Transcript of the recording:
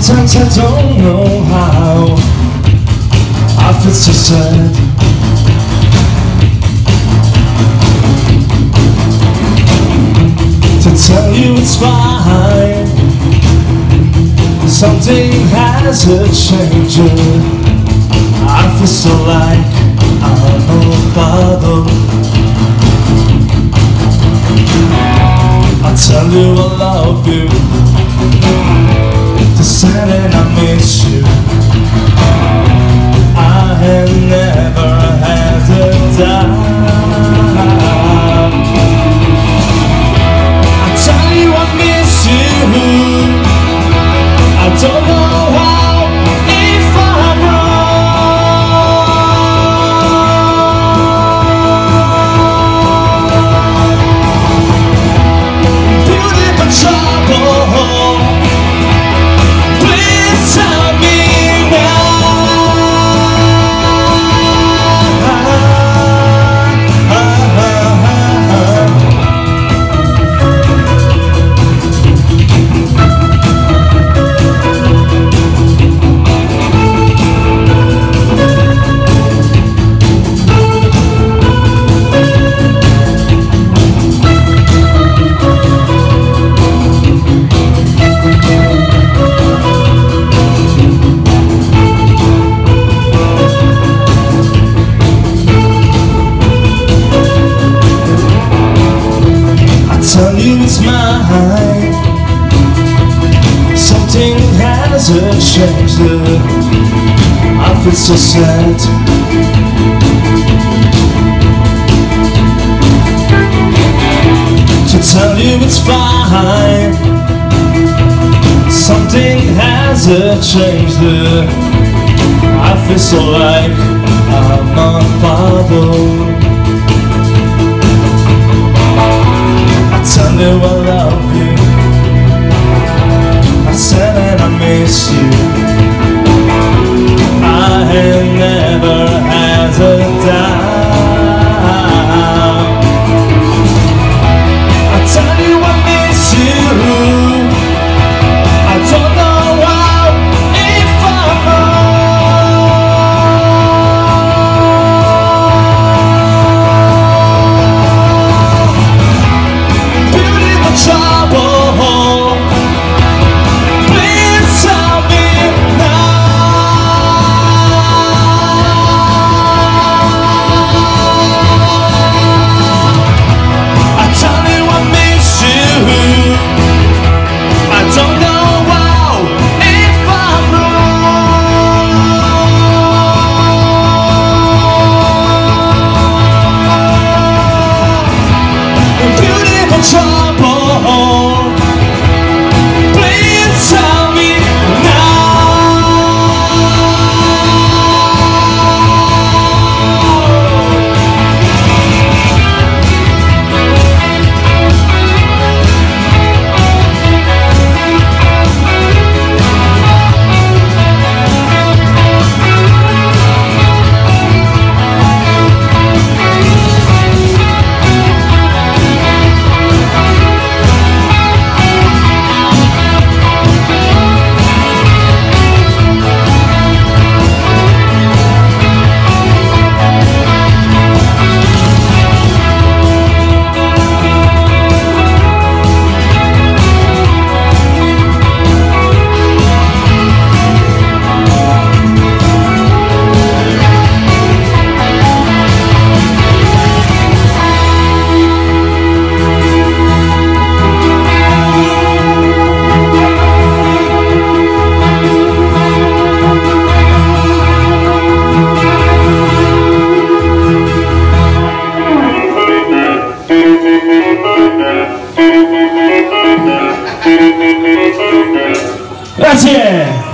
Sometimes I don't know how I feel so sad. To tell you it's fine, something has changed. I feel so like I'm a bother. I tell you I love you, to say that I miss you. I have never had a doubt. I tell you I miss you. I don't know how, if I'm wrong. Beautiful trouble. Tell you it's mine. Something has changed. I feel so sad. To tell you it's fine. Something has changed. I feel so like I'm unbothered. Tell you I love you. I said that I miss you. I have never had a doubt. I tell you I miss you. I don't know how, if I'm wrong. Trouble, please tell me now. I tell you I miss you. I don't know how, if I'm wrong. Beautiful trouble. Please tell me Grazie!